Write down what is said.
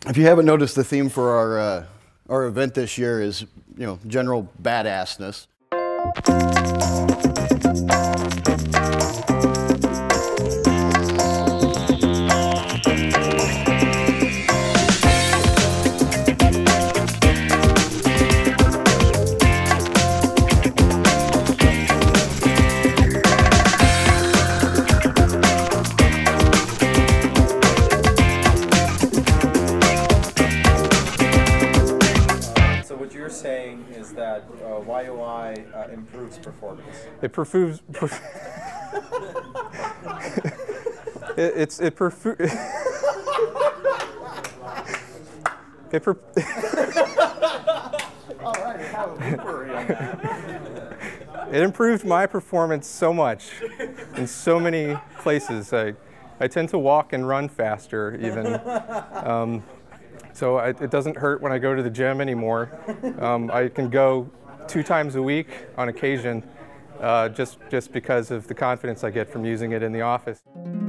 If you haven't noticed, the theme for our event this year is, general badassness. What you're saying is that YUI improves performance. It improves. It improved my performance so much in so many places. I tend to walk and run faster even. So it doesn't hurt when I go to the gym anymore. I can go 2 times a week on occasion just because of the confidence I get from using it in the office.